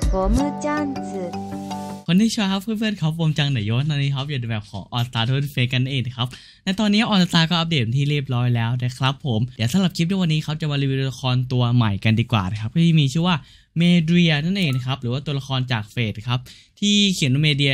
ゴムチャンツคนที่ชอบครับเพื่อนๆครับวงจังเหนือยศตอนนี้ครับอยู่ในแบบของออสตาร์ทเฟสกันเองครับในตอนนี้ออสตาร์ก็อัปเดตที่เรียบร้อยแล้วนะครับผมเดี๋ยวสำหรับคลิปในวันนี้ครับจะมารีวิวตัวละครตัวใหม่กันดีกว่านะครับที่มีชื่อว่าเมเดียนั่นเองนะครับหรือว่าตัวละครจากเฟสครับที่เขียนว่าเมเดีย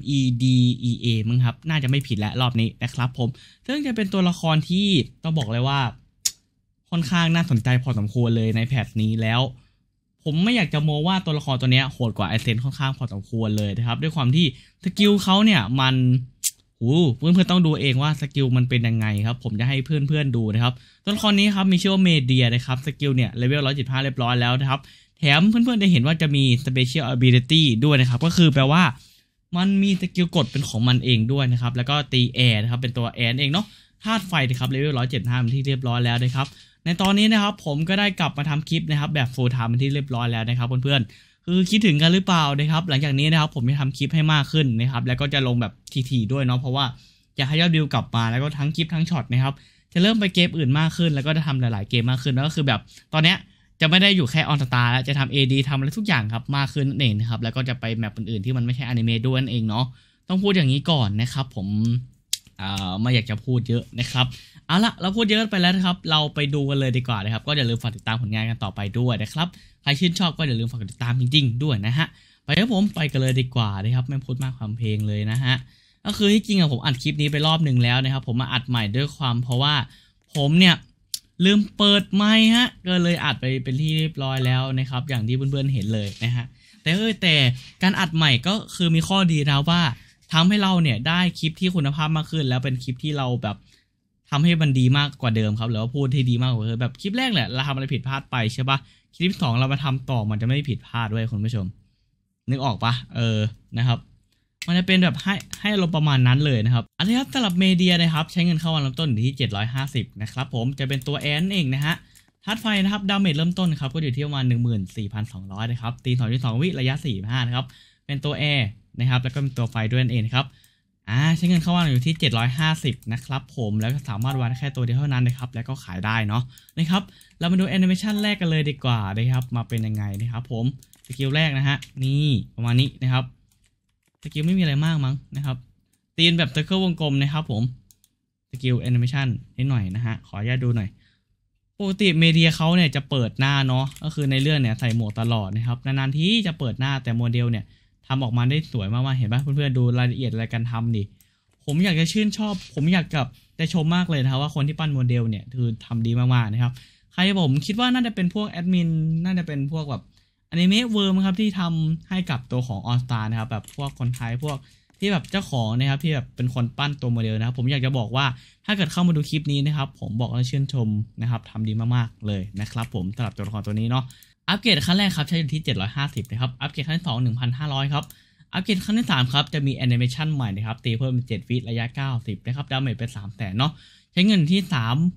MEDEA มั้งครับน่าจะไม่ผิดแล้วรอบนี้นะครับผมซึ่งจะเป็นตัวละครที่ต้องบอกเลยว่าค่อนข้างน่าสนใจพอสมควรเลยในแพทนี้แล้วผมไม่อยากจะโม้ว่าตัวละครตัวนี้โหดกว่าไอเซนค่อนข้างพอสมควรเลยนะครับด้วยความที่สกิลเขาเนี่ยมันเพื่อนๆต้องดูเองว่าสกิลมันเป็นยังไงครับผมจะให้เพื่อนๆดูนะครับตัวละครนี้ครับมีชื่อว่าเมเดียนะครับสกิลเนี่ยเลเวล115เรียบร้อยแล้วนะครับแถมเพื่อนๆได้เห็นว่าจะมี Special Ability ด้วยนะครับก็คือแปลว่ามันมีสกิลกดเป็นของมันเองด้วยนะครับแล้วก็ตีแอร์นะครับเป็นตัวแอร์เองเนาะธาตุไฟนะครับเลเวล175เป็นที่เรียบร้อยแล้วนะครับในตอนนี้นะครับผมก็ได้กลับมาทำคลิปนะครับแบบ full time เป็นที่เรียบร้อยแล้วนะครับเพื่อนๆคือคิดถึงกันหรือเปล่านะครับหลังจากนี้นะครับผมจะทำคลิปให้มากขึ้นนะครับแล้วก็จะลงแบบทีๆด้วยเนาะเพราะว่าอยากให้ยอดวิวกลับมาแล้วก็ทั้งคลิปทั้งช็อตนะครับจะเริ่มไปเกมอื่นมากขึ้นแล้วก็จะทำหลายๆเกมมากขึ้นแล้วก็คือแบบตอนเนี้ยจะไม่ได้อยู่แค่ออนสตาร์แล้วจะทำ AD ทำอะไรทุกอย่างครับมากขึ้นนั่นเองนะครับแล้วก็จะไปแมปอื่นๆที่มันไม่ใช่อนิเมะด้วยนั่นเองเนาะต้องพูดอย่างนี้ก่อนนะครับผมไม่อยากจะพูดเยอะนะครับเอาละเราพูดเยอะไปแล้วนะครับเราไปดูกันเลยดีกว่านะครับก็อย่าลืมฝากติดตามผลงานกันต่อไปด้วยนะครับใครชื่นชอบก็อย่าลืมฝากติดตามจริงๆด้วยนะฮะไปครับผมไปกันเลยดีกว่านะครับไม่พูดมากความเพลงเลยนะฮะก็คือที่จริงผมอัดคลิปนี้ไปรอบหนึ่งแล้วนะครับผมมาอัดใหม่ด้วยความเพราะว่าผมเนี่ยลืมเปิดไมค์ฮะก็เลยอัดไปเป็นที่เรียบร้อยแล้วนะครับอย่างที่เพื่อนๆเห็นเลยนะฮะแต่การอัดใหม่ก็คือมีข้อดีนะว่าทำให้เราเนี่ยได้คลิปที่คุณภาพมากขึ้นแล้วเป็นคลิปที่เราแบบทำให้มันดีมากกว่าเดิมครับหรือว่าพูดให้ดีมากกว่าแบบคลิปแรกแหละเราทำอะไรผิดพลาดไปใช่ปะคลิป2เรามาทำต่อมันจะไม่ผิดพลาดด้วยคุณผู้ชมนึกออกปะนะครับมันจะเป็นแบบให้ลงประมาณนั้นเลยนะครับอันนี้ครับสำหรับเมเดียนะครับใช้เงินเข้าวันเริ่มต้นอยู่ที่750นะครับผมจะเป็นตัวแอนเองนะฮะธาตุไฟนะครับดาเมจเริ่มต้นครับก็อยู่ที่ประมาณ 14,200 นะครับตี2.2 วิระยะ45นะครับเป็นตัวแอร์นะครับแล้วก็เป็นตัวไฟด้วยนั่นเองครับใช้เงินเข้าวันอยู่ที่750นะครับผมแล้วก็สามารถวางได้แค่ตัวเดียวเท่านั้นนะครับแล้วก็ขายได้เนาะนะครับเรามาดูแอนิเมชันแรกกันเลยดีกว่านะครับมาเป็นยังไงนะครับผมสกิลแรกนะฮะนี่ประมาณนี้นะครับสกิลไม่มีอะไรมากมั้งนะครับตีนแบบเซอร์เคิลวงกลมนะครับผมสกิลแอนิเมชันนิดหน่อยนะฮะขออนุญาตดูหน่อยปกติเมเดียเขาเนี่ยจะเปิดหน้าเนาะก็คือในเรื่องเนี่ยใส่หมวกตลอดนะครับนานๆที่จะเปิดหน้าแต่โมเดลเนี่ยทำออกมาได้สวยมากๆเห็นป่ะเพื่อนๆดูรายละเอียดอะไรการทำดิผมอยากจะชื่นชอบผมอยากกับได้ชมมากเลยนะครับว่าคนที่ปั้นโมเดลเนี่ยคือทำดีมากๆนะครับใครผมคิดว่าน่าจะเป็นพวกแอดมินน่าจะเป็นพวกแบบอนิเมะเวิร์มครับที่ทำให้กับตัวของออสตานะครับแบบพวกคนไทยพวกที่แบบเจ้าของนะครับที่แบบเป็นคนปั้นตัวโมเดลนะครับผมอยากจะบอกว่าถ้าเกิดเข้ามาดูคลิปนี้นะครับผมบอกว่าชื่นชมนะครับทำดีมากๆเลยนะครับผมสำหรับตัวละครตัวนี้เนาะอัปเกรดขั้นแรกครับใช้อยู่ที่750นะครับอัปเกรดขั้นที่2 1,500ครับอัปเกรดขั้นที่3ครับจะมีแอนิเมชันใหม่นะครับตีเพิ่มเป็น7 วิระยะ90นะครับดาเมจเป็น300,000เนาะใช้เงินที่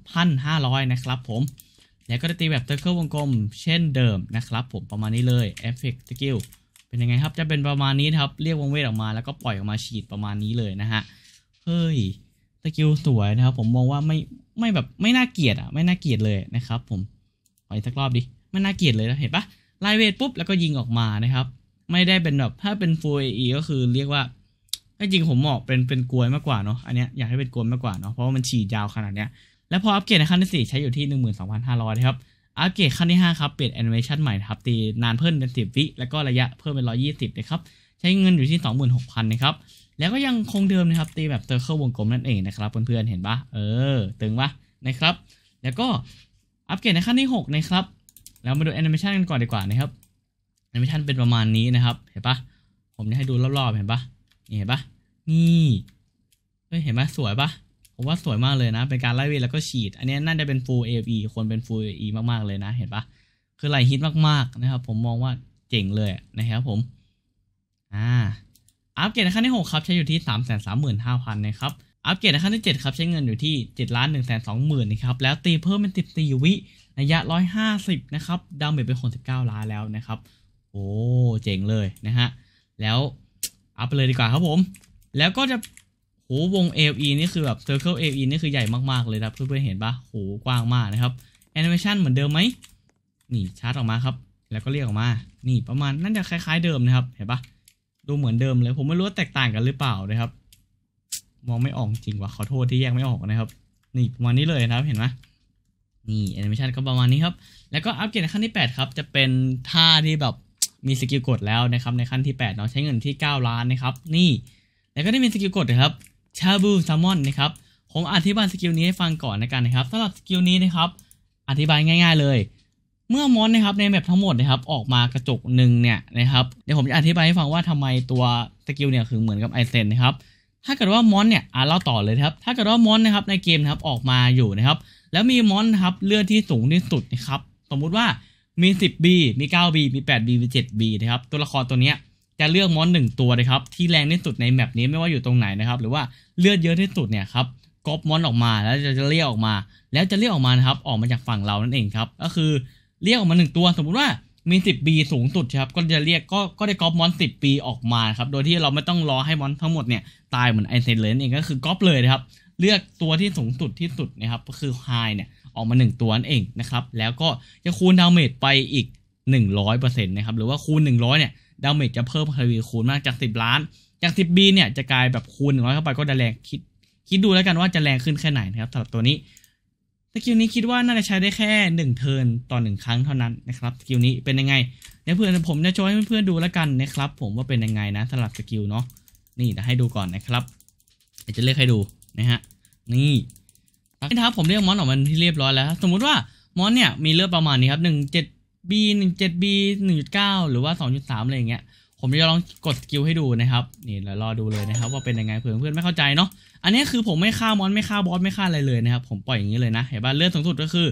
3,500 นะครับผมแล้วก็จะตีแบบเซอร์เคิลวงกลมเช่นเดิมนะครับผมประมาณนี้เลยเอฟเฟกต์สกิลเป็นยังไงครับจะเป็นประมาณนี้ครับเรียกวงเวทออกมาแล้วก็ปล่อยออกมาฉีดประมาณนี้เลยนะฮะเฮ้ยสกิลสวยนะครับผมมองว่าไม่แบบไม่น่าเกลียดไม่น่าเกลียดเลยนะครับผมขออีกสักรอบดิไม่น่าเกลียดเลยนะเห็นปะไล่เวทปุ๊บแล้วก็ยิงออกมานะครับไม่ได้เป็นแบบถ้าเป็น Full AE ก็คือเรียกว่าจริงผมเหมาะเป็นกลวยมากกว่าเนาะอันเนี้ยอยากให้เป็นกลวยมากกว่าเนาะเพราะว่ามันฉีดยาวขนาดเนี้ยแล้วพออัปเกรดในขั้นที่4ใช้อยู่ที่ 12,500 นะครับอัปเกรดขั้นที่5ครับเปลี่ยนแอนิเมชันใหม่ครับตีนานเพิ่มเป็น10 วิแล้วก็ระยะเพิ่มเป็น120นะครับใช้เงินอยู่ที่ 26,000 นะครับแล้วก็ยังคงเดิมนะครับตีแบบเซอร์เคิลวงกลมนั่นเองนะครับเพื่อนๆเห็นปะตึงปะนะครับแล้วก็อัปเกรดในขั้นที่6นะครับแล้วมาดูแอนิเมชันกันก่อนดีกว่านะครับแอนิเมชันเป็นประมาณนี้นะครับเห็นปะผมจะให้ดูรอบๆเห็นปะนี่เห็นปะนี่เห็นปะสวยปะผมว่าสวยมากเลยนะเป็นการไล่เวทแล้วก็ฉีดอันนี้น่าจะเป็น Full AE คนเป็น Full AE มากๆเลยนะเห็นปะคือไหลฮิตมากๆนะครับผมมองว่าเจ๋งเลยนะครับผมอัปเกรดในขั้นที่6ครับใช้อยู่ที่ 335,000 นะครับอัปเกรดในขั้นที่7ครับใช้เงินอยู่ที่ 7,120,000 นะครับแล้วตีเพิ่มเป็น14 วิระยะ150นะครับดาเมจเป็น69 ล้านแล้วนะครับโอ้เจ๋งเลยนะฮะแล้วอัพไปเลยดีกว่าครับผมแล้วก็จะวง AE นี่คือแบบ Circle AE นี่คือใหญ่มากๆเลยนะเพื่อนๆเห็นปะกว้างมากนะครับแอนิเมชันเหมือนเดิมไหมนี่ชาร์จออกมาครับแล้วก็เรียกออกมานี่ประมาณน่าจะคล้ายๆเดิมนะครับเห็นปะดูเหมือนเดิมเลยผมไม่รู้ว่าแตกต่างกันหรือเปล่านะครับมองไม่ออกจริงว่ะขอโทษที่แยกไม่ออกนะครับนี่ประมาณนี้เลยนะครับเห็นไหมนี่แอนิเมชันก็ประมาณนี้ครับแล้วก็อัปเกรดในขั้นที่8ครับจะเป็นท่าที่แบบมีสกิลกดแล้วนะครับในขั้นที่8เนาะใช้เงินที่9 ล้านนะครับนี่แล้วก็ได้มีสกิลกดนะครับชาบูซามอนนะครับผมอธิบายสกิลนี้ให้ฟังก่อนนะกันนะครับสำหรับสกิลนี้นะครับอธิบายง่ายๆเลยเมื่อมอนนะครับในแมปทั้งหมดนะครับออกมากระจกหนึ่งเนี่ยนะครับเดี๋ยวผมจะอธิบายให้ฟังว่าทำไมตัวสกิลเนี่ยคือเหมือนกับไอเซนนะครับถ้าเกิดว่ามอนเนี่ยเล่าต่อเลยครับถ้าเกิดว่ามอนนะครับในเกมนะครับออกมาอยู่นะครับแล้วมีมอนนะครับเลือดที่สูงที่สุดนะครับสมมุติว่ามี 10B มี 9B มี 8B มี 7B นะครับตัวละครตัวนี้จะเลือกมอน1ตัวนะครับที่แรงที่สุดในแมปนี้ไม่ว่าอยู่ตรงไหนนะครับหรือว่าเลือดเยอะที่สุดเนี่ยครับก๊อปมอนออกมาแล้วจะเรียกออกมาแล้วจะเรียกออกมานะครับออกมาจากฝั่งเรานั่นเองครับก็คือเรียกออกมา1ตัวสมมุติว่ามี 10B สูงสุดครับก็จะเรียกก็ได้ก๊อปมอน 10B ออกมาครับโดยที่เราไม่ต้องรอให้มอนทั้งหมดเนี่ยตายเหมือนไอเซนเลยนั่นเองก็คือก๊อปเลยนะครับเลือกตัวที่สูงสุดที่สุดนะครับก็คือไฮเนี่ยออกมา1ตัวนั่นเองนะครับแล้วก็จะคูณดาเมจไปอีก 100% นะครับหรือว่าคูณ100เนี่ยดาเมจจะเพิ่มทวีคูณมากจาก10 ล้านจาก 10B เนี่ยจะกลายแบบคูณ100เข้าไปก็จะแรงคิดดูแล้วกันว่าจะแรงขึ้นแค่ไหนนะครับสำหรับตัวนี้สกิลนี้คิดว่าน่าจะใช้ได้แค่1เทิร์นต่อ1ครั้งเท่านั้นนะครับสกิลนี้เป็นยังไงเดี๋ยวเพื่อนผมจะโชว์ให้เพื่อนๆดูแล้วกันนะครับผมว่าเป็นยังไงนะสำหรับสกิลเนาะนี่เดี๋ยวให้ดูก่อนนะครับเดี๋ยวจะเลือกให้ดูนะฮะนี่นะครับผมเรียกมอนออกมาที่เรียบร้อยแล้วสมมุติว่ามอนเนี่ยมีเลือดประมาณนี้ครับ17B 17B 1.9 หรือว่า 2.3 อะไรอย่างเงี้ยผมจะลองกดสกิลให้ดูนะครับนี่แล้วรอดูเลยนะครับว่าเป็นยังไงเพื่อนไม่เข้าใจเนาะอันนี้คือผมไม่ฆ่ามอนไม่ฆ่าบอสไม่ฆ่าอะไรเลยนะครับผมปล่อยอย่างนี้เลยนะเห็นป่ะเลือดสูงสุดก็คือ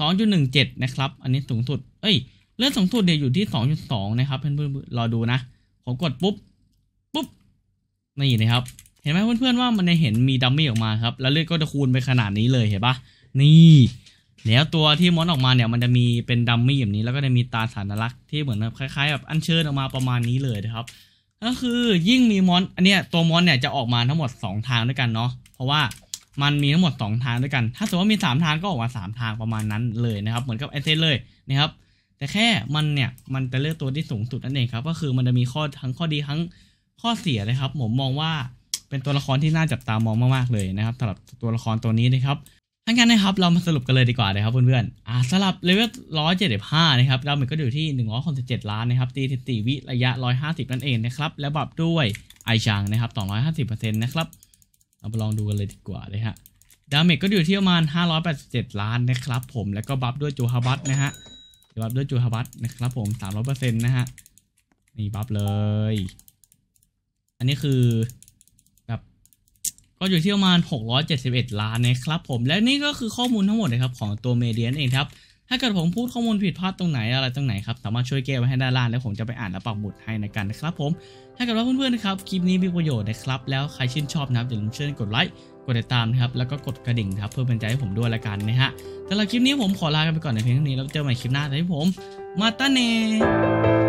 2.17 นะครับอันนี้สูงสุดเลือดสูงสุดเดี๋ยวอยู่ที่ 2.2 นะครับเพื่อนรอดูนะผมกดปุ๊บนี่นะครับเห็นไหมเพื่อนว่ามันเห็นมีดัมมี่ออกมาครับแล้วเลือดก็จะคูณไปขนาดนี้เลยเห็นป่ะนี่แล้วตัวที่มอนออกมาเนี่ยมันจะมีเป็นดัมมี่แบบนี้แล้วก็จะมีตาสัญลักษณ์ที่เหมือนคล้ายๆแบบอัญเชิญออกมาประมาณนี้เลยนะครับก็คือยิ่งมีมอนอันเนี้ยตัวมอนเนี่ยจะออกมาทั้งหมด2ทางด้วยกันเนาะเพราะว่ามันมีทั้งหมด2ทางด้วยกันถ้าสมมติว่ามี3ทางก็ออกมา3ทางประมาณนั้นเลยนะครับเหมือนกับไอเซนเลยนะครับแต่แค่มันจะเลือกตัวที่สูงสุดนั่นเองครับก็คือมันจะมีข้อดีทั้งข้อเสียนะครับผมมองว่าเป็นตัวละครที่น่าจับตามองมากๆเลยนะครับสำหรับตัวละครตัวนี้นะครับทั้งนั้นนะครับเรามาสรุปกันเลยดีกว่านะครับเพื่อนๆสำหรับเลเวล175นะครับดาเมจก็อยู่ที่167 ล้านนะครับตี14 วิระยะ150นั่นเองนะครับแล้วบัฟด้วยไอชางนะครับ250% นะครับเราไปลองดูกันเลยดีกว่าเลยฮะดาเมจก็อยู่ที่ประมาณ587 ล้านนะครับผมแล้วก็บัฟด้วยจูฮาบัตนะฮะบัฟด้วยจูฮาบัตนะครับผม300% นะฮะนี่บัฟเลยอันนี้คือก็อยู่ที่ประมาณ671 ล้านนะครับผมและนี่ก็คือข้อมูลทั้งหมดนะครับของตัวเมเดียนเองครับถ้าเกิดผมพูดข้อมูลผิดพลาดตรงไหนอะไรตรงไหนครับสามารถช่วยแก้ไว้ให้ด้านล่างแล้วผมจะไปอ่านและปักหมุดให้ในกันนะครับผมถ้าเกิดว่าเพื่อนๆนะครับคลิปนี้มีประโยชน์นะครับแล้วใครชื่นชอบนะครับอย่าลืมช่วยกดไลค์กดติดตามนะครับแล้วก็กดกระดิ่งครับเพื่อเป็นใจให้ผมด้วยละกันนะฮะสำหรับคลิปนี้ผมขอลากันไปก่อนในเพียงเท่านี้แล้วเจอกันใหม่คลิปหน้าที่ผมมาตาเน่